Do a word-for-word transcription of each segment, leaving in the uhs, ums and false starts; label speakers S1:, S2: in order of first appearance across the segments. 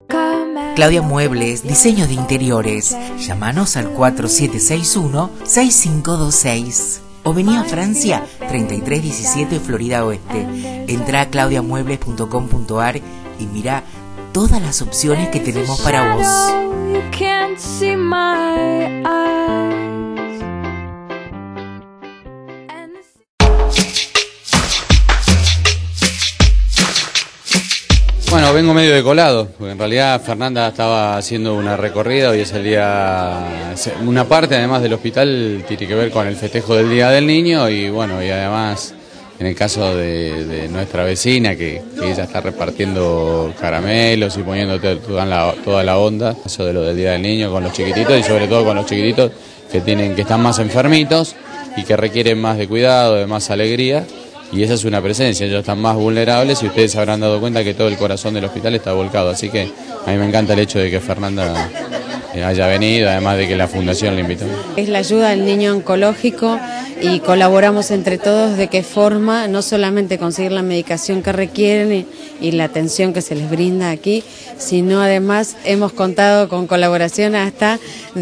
S1: Claudia Muebles, diseño de interiores. Llámanos al cuatro siete seis uno, seis cinco dos seis. O vení a Francia, treinta y tres diecisiete Florida Oeste. Entra a claudia muebles punto com punto ar y mira todas las opciones que tenemos para vos.
S2: Bueno, vengo medio de colado, porque en realidad Fernanda estaba haciendo una recorrida, hoy es el día, una parte además del hospital tiene que ver con el festejo del Día del Niño y bueno, y además en el caso de, de nuestra vecina que, que ella está repartiendo caramelos y poniendo toda la, toda la onda, eso de lo del Día del Niño con los chiquititos y sobre todo con los chiquititos que, tienen, que están más enfermitos y que requieren más de cuidado, de más alegría. Y esa es una presencia, ellos están más vulnerables y ustedes se habrán dado cuenta que todo el corazón del hospital está volcado. Así que a mí me encanta el hecho de que Fernanda haya venido, además de que la fundación le invitó.
S3: Es la ayuda al niño oncológico y colaboramos entre todos de qué forma, no solamente conseguir la medicación que requieren y, y la atención que se les brinda aquí, sino además hemos contado con colaboración hasta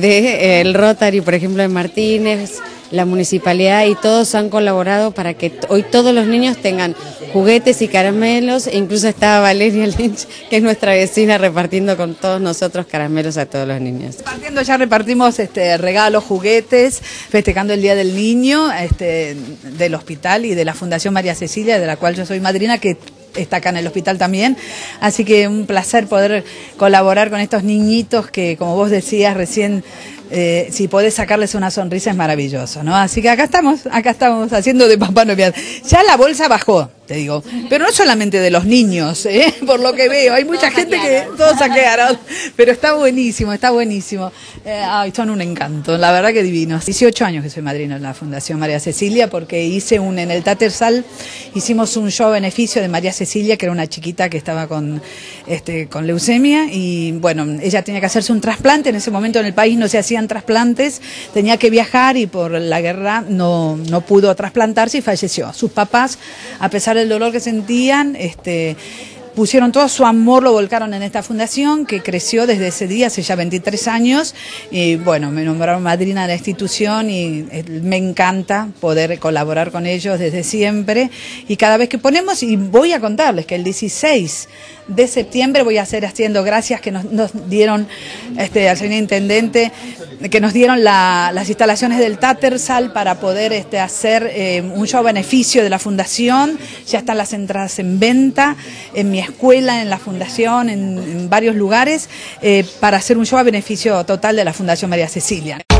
S3: del eh, Rotary, por ejemplo, de Martínez, la municipalidad, y todos han colaborado para que hoy todos los niños tengan juguetes y caramelos, e incluso estaba Valeria Lynch, que es nuestra vecina, repartiendo con todos nosotros caramelos a todos los niños.
S4: Repartiendo, ya repartimos este, regalos, juguetes, festejando el Día del Niño este, del hospital y de la Fundación María Cecilia, de la cual yo soy madrina, que está acá en el hospital también, así que un placer poder colaborar con estos niñitos que, como vos decías recién, eh, si podés sacarles una sonrisa es maravilloso, ¿no? Así que acá estamos, acá estamos haciendo de Papá Noel. Ya la bolsa bajó, te digo, pero no solamente de los niños, ¿eh? Por lo que veo, hay mucha gente que todos saquearon, pero está buenísimo, está buenísimo. Eh, ay, son un encanto, la verdad que divinos. dieciocho años que soy madrina en la Fundación María Cecilia, porque hice un, en el Tattersall, hicimos un show a beneficio de María Cecilia, que era una chiquita que estaba con, este, con leucemia, y bueno, ella tenía que hacerse un trasplante, en ese momento en el país no se hacían trasplantes, tenía que viajar y por la guerra no, no pudo trasplantarse y falleció. Sus papás, a pesar del dolor que sentían, este, pusieron todo su amor, lo volcaron en esta fundación que creció desde ese día, hace ya veintitrés años, y bueno, me nombraron madrina de la institución y me encanta poder colaborar con ellos desde siempre, y cada vez que ponemos, y voy a contarles que el dieciséis de septiembre voy a hacer haciendo gracias que nos, nos dieron este, al señor intendente, que nos dieron la, las instalaciones del Tattersall para poder este, hacer eh, un show a beneficio de la fundación. Ya están las entradas en venta en mi escuela, en la fundación, en, en varios lugares, eh, para hacer un show a beneficio total de la Fundación María Cecilia.